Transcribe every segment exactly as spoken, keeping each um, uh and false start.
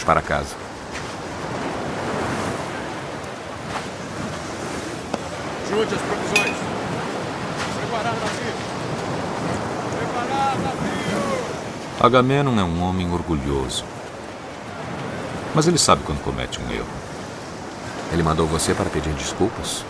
Vamos para casa. Junte as provisões. Preparar navio. Preparar navio. Agamenon é um homem orgulhoso. Mas ele sabe quando comete um erro. Ele mandou você para pedir desculpas?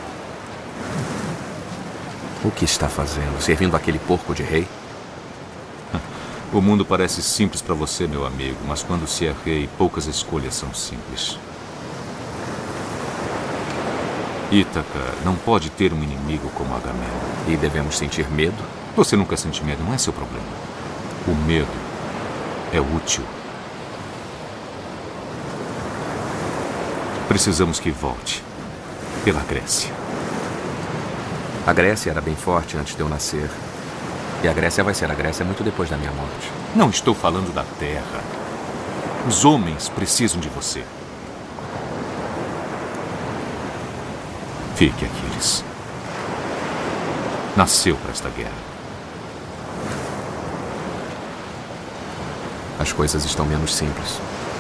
O que está fazendo? Servindo aquele porco de rei? O mundo parece simples para você, meu amigo, mas quando se é rei, poucas escolhas são simples. Ítaca não pode ter um inimigo como Agamenon. E devemos sentir medo? Você nunca sente medo, não é seu problema. O medo é útil. Precisamos que volte. Pela Grécia. A Grécia era bem forte antes de eu nascer. E a Grécia vai ser a Grécia muito depois da minha morte. Não estou falando da terra. Os homens precisam de você. Fique, Aquiles. Nasceu para esta guerra. As coisas estão menos simples.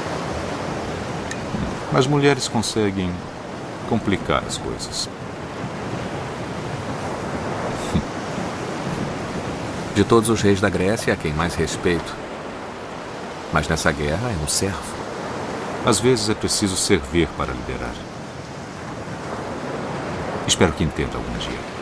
As mulheres conseguem complicar as coisas. De todos os reis da Grécia, é quem mais respeito. Mas nessa guerra é um servo. Às vezes é preciso servir para liderar. Espero que entenda algum dia.